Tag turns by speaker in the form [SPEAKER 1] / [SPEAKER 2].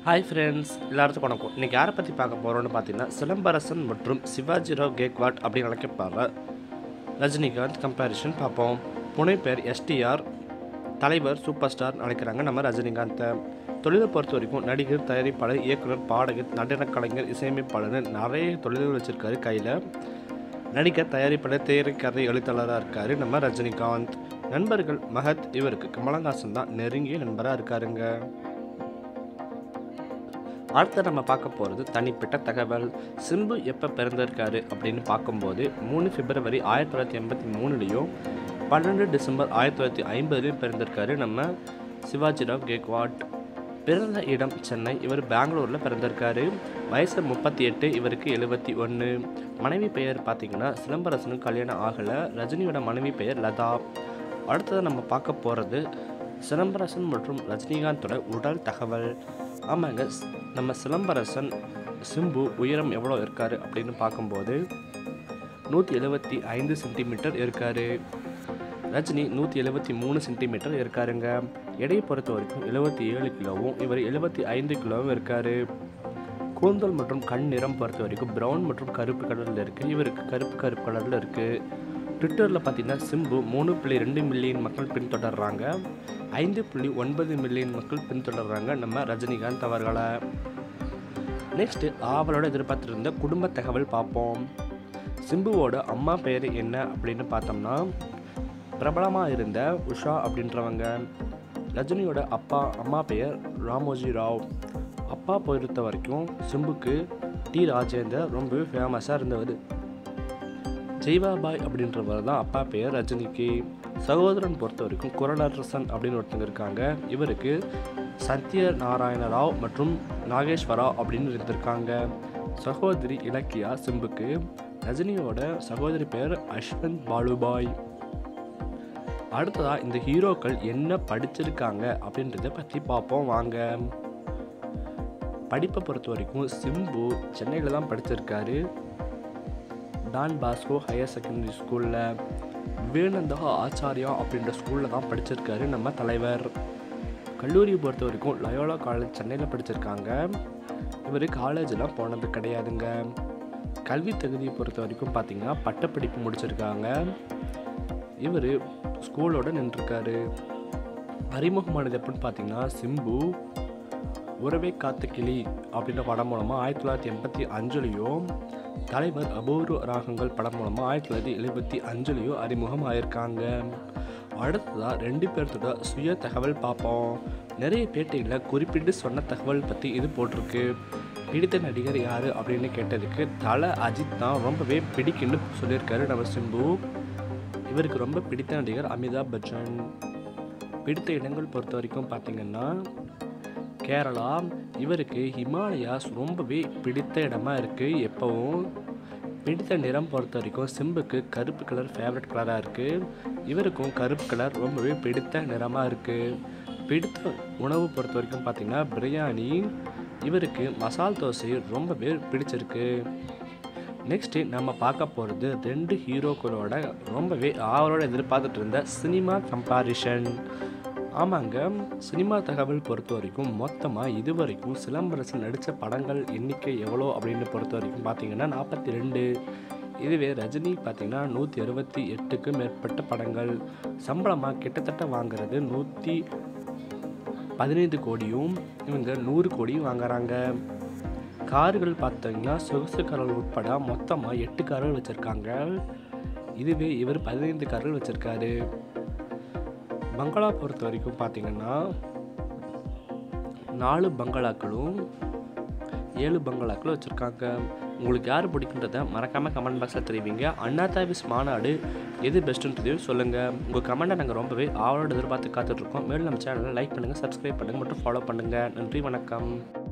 [SPEAKER 1] Hi friends, எல்லாத்துக்கும் வணக்கம். இன்றைக்கி யாரை பற்றி பார்க்க போகிறோன்னு பார்த்தீங்கன்னா, சிலம்பரசன் மற்றும் சிவாஜிராவ் கேக்வாட் அப்படின்னு அழைக்கப்படுற ரஜினிகாந்த் கம்பேரிஷன் பார்ப்போம். புனை பேர் எஸ்டிஆர், தலைவர் சூப்பர் ஸ்டார் அழைக்கிறாங்க நம்ம ரஜினிகாந்தை. தொழிலை பொறுத்த வரைக்கும் நடிகர், தயாரிப்பாளர், இயக்குனர், பாடகர், நடன கலைஞர், இசையமைப்பாளர்னு நிறைய தொழில்கள் வச்சுருக்காரு கையில். நடிகர், தயாரிப்பாளர், திரைக்கதை எழுத்தாளராக இருக்கார் நம்ம ரஜினிகாந்த். நண்பர்கள் மகத், இவருக்கு கமலஹாசன் தான் நெருங்கிய நண்பராக இருக்காருங்க. அடுத்து நம்ம பார்க்க போகிறது தனிப்பட்ட தகவல். சிம்பு எப்போ பிறந்திருக்காரு அப்படின்னு பார்க்கும்போது 3 பிப்ரவரி 1983லையும் 12 டிசம்பர் 1950லையும் பிறந்திருக்காரு நம்ம சிவாஜிராவ் கேக்வாட். பிறந்த இடம் சென்னை, இவர் பெங்களூரில் பிறந்திருக்காரு. வயசு 38, இவருக்கு 71. மனைவி பெயர் பார்த்திங்கன்னா சிலம்பரசனுக்கு கல்யாணம் ஆகலை. ரஜினியோட மனைவி பெயர் லதா. அடுத்தது நம்ம பார்க்க போகிறது சிலம்பரசன் மற்றும் ரஜினிகாந்தோட உடல் தகவல். ஆமாங்க, நம்ம சிலம்பரசன் சிம்பு உயரம் எவ்வளோ இருக்கார் அப்படின்னு பார்க்கும்போது 175 சென்டிமீட்டர் இருக்கார். ரஜினி 173 சென்டிமீட்டர் இருக்காருங்க. எடையை பொறுத்த வரைக்கும் 77 கிலோவும், இவர் 75 கிலோவும் இருக்கார். கூந்தல் மற்றும் கண் நிறம் பொறுத்த வரைக்கும் ப்ரௌன் மற்றும் கருப்பு கலரில் இருக்குது. இவருக்கு கருப்பு கலரில் இருக்குது. ட்விட்டரில் பார்த்தீங்கன்னா சிம்பு 3.2 மில்லியன் மக்கள் பின்தொடர்றாங்க. 5.9 மில்லியன் மக்கள் பின்தொடர்றாங்க நம்ம ரஜினிகாந்த் அவர்களை. நெக்ஸ்ட்டு அவளோட எதிர்பார்த்துருந்த குடும்ப தகவல் பார்ப்போம். சிம்புவோட அம்மா பெயர் என்ன அப்படின்னு பார்த்தோம்னா பிரபலமாக இருந்த உஷா அப்படின்றவங்க. ரஜினியோட அம்மா பெயர் ராமோஜி ராவ். அப்பா பொறுத்த வரைக்கும் சிம்புக்கு டி ராஜேந்தர் ரொம்பவே ஃபேமஸாக இருந்தவர். ஜெய்வாபாய் அப்படின்றவர் தான் அப்பா பெயர் ரஜினிக்கு. சகோதரன் பொறுத்த வரைக்கும் குரலரசன் அப்படின்னு ஒருத்தங்க இருக்காங்க. இவருக்கு சத்யநாராயண ராவ் மற்றும் நாகேஸ்வரா அப்படின்னு இருந்திருக்காங்க. சகோதரி இலக்கியா சிம்புக்கு. ரஜினியோட சகோதரி பெயர் அஸ்வந்த் பாலுபாய். அடுத்ததாக இந்த ஹீரோக்கள் என்ன படிச்சிருக்காங்க அப்படின்றத பற்றி பார்ப்போம் வாங்க. படிப்பை பொறுத்த வரைக்கும் சிம்பு சென்னையில் தான் படிச்சிருக்காரு. டான் பாஸ்கோ ஹையர் செகண்டரி ஸ்கூலில். விவேகானந்தா ஆச்சாரியா அப்படின்ற ஸ்கூலில் தான் படிச்சிருக்காரு நம்ம தலைவர். கல்லூரியை பொறுத்த வரைக்கும் லயோலா காலேஜ் சென்னையில் படிச்சிருக்காங்க. இவர் காலேஜெலாம் போனது கிடையாதுங்க. கல்வி தகுதியை பொறுத்த வரைக்கும் பார்த்திங்கன்னா பட்டப்படிப்பு முடிச்சிருக்காங்க. இவர் ஸ்கூலோடு நின்றுருக்காரு. அறிமுகமானது எப்படின்னு பார்த்தீங்கன்னா சிம்பு உறவே காத்த கிளி அப்படின்ற படம் மூலமாக 1985லையும், தலைவர் அபூர்வ ராகங்கள் படம் மூலமாக 1975லையும் அறிமுகம் ஆயிருக்காங்க. அடுத்ததாக 2 பேர்த்தோட சுய தகவல் பார்ப்போம். நிறைய பேட்டிகளில் குறிப்பிட்டு சொன்ன தகவல் பற்றி இது போட்டிருக்கு. பிடித்த நடிகர் யார் அப்படின்னு கேட்டதுக்கு தல அஜித் தான் ரொம்பவே பிடிக்குன்னு சொல்லியிருக்காரு நம்ம சிம்பு. இவருக்கு ரொம்ப பிடித்த நடிகர் அமிதாப் பச்சன். பிடித்த இடங்கள் பொறுத்த வரைக்கும் பார்த்திங்கன்னா கேரளா. இவருக்கு ஹிமாலயாஸ் ரொம்பவே பிடித்த இடமா இருக்குது. எப்போவும் பிடித்த நிறம் பொறுத்த வரைக்கும் சிம்புக்கு கருப்பு கலர் ஃபேவரட் கலராக இருக்குது. இவருக்கும் கருப்பு கலர் ரொம்பவே பிடித்த நிறமாக இருக்குது. பிடித்த உணவு பொறுத்த வரைக்கும் பார்த்திங்கன்னா பிரியாணி. இவருக்கு மசால் தோசை ரொம்பவே பிடிச்சிருக்கு. நெக்ஸ்ட்டு நம்ம பார்க்க போகிறது 2 ஹீரோக்களோட ரொம்பவே அவரோட எதிர்பார்த்துட்டு இருந்த சினிமா கம்பேரிஷன். ஆமாங்க, சினிமா தகவல் பொறுத்த வரைக்கும் மொத்தமாக இதுவரைக்கும் சிலம்பரசன் நடித்த படங்கள் எண்ணிக்கை எவ்வளோ அப்படின்னு பொறுத்த வரைக்கும் பார்த்திங்கன்னா 42. இதுவே ரஜினி பார்த்திங்கன்னா 168க்கும் மேற்பட்ட படங்கள். சம்பளமாக கிட்டத்தட்ட வாங்குறது 115 கோடியும், இவங்க 100 கோடியும் வாங்குறாங்க. கார்கள் பார்த்திங்கன்னா சொகுசு கார்கள் உட்பட மொத்தமாக 8 கார்கள் வச்சுருக்காங்க. இதுவே இவர் 15 கார்கள் வச்சுருக்காரு. பங்களா பொறுத்த வரைக்கும் பார்த்திங்கன்னா 4 பங்களாக்களும் 7 பங்களாக்களும் வச்சுருக்காங்க. உங்களுக்கு யார் பிடிக்குன்றதை மறக்காமல் கமெண்ட் பாக்ஸில் தெரிவிங்க. அண்ணா தாவிஸ் மாநாடு எது பெஸ்ட்டுன்றதையும் சொல்லுங்கள். உங்கள் கமெண்ட்டை நாங்கள் ரொம்பவே ஆவலோடு எதிர்பார்த்து காத்துட்ருக்கோம். மேலும் நம்ம சேனலை லைக் பண்ணுங்கள், சப்ஸ்கிரைப் பண்ணுங்கள் மற்றும் ஃபாலோ பண்ணுங்கள். நன்றி, வணக்கம்.